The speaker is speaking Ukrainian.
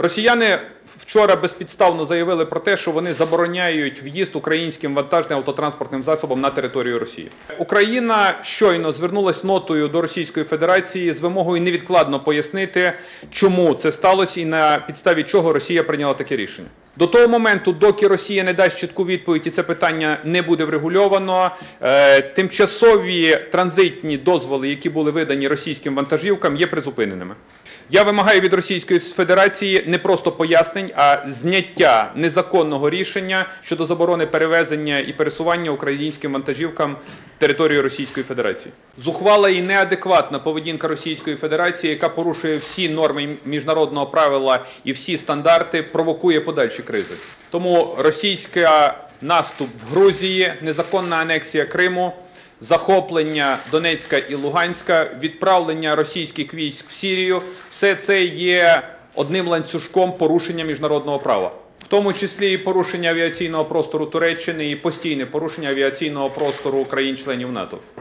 Росіяни вчора безпідставно заявили про те, що вони забороняють в'їзд українським вантажним автотранспортним засобам на територію Росії. Україна щойно звернулась нотою до Російської Федерації з вимогою невідкладно пояснити, чому це сталося і на підставі чого Росія прийняла таке рішення. До того моменту, доки Росія не дасть чітку відповідь і це питання не буде врегульовано, тимчасові транзитні дозволи, які були видані російським вантажівкам, є призупиненими. Я вимагаю від Російської Федерації не просто пояснень, а зняття незаконного рішення щодо заборони перевезення і пересування українським вантажівкам територією Російської Федерації. Зухвала і неадекватна поведінка Російської Федерації, яка порушує всі норми міжнародного правила і всі стандарти, провокує подальші кризи. Тому російський наступ в Грузії, незаконна анексія Криму, захоплення Донецька і Луганська, відправлення російських військ в Сирію – все це є одним ланцюжком порушення міжнародного права. В тому числі і порушення авіаційного простору Туреччини, і постійне порушення авіаційного простору країн-членів НАТО.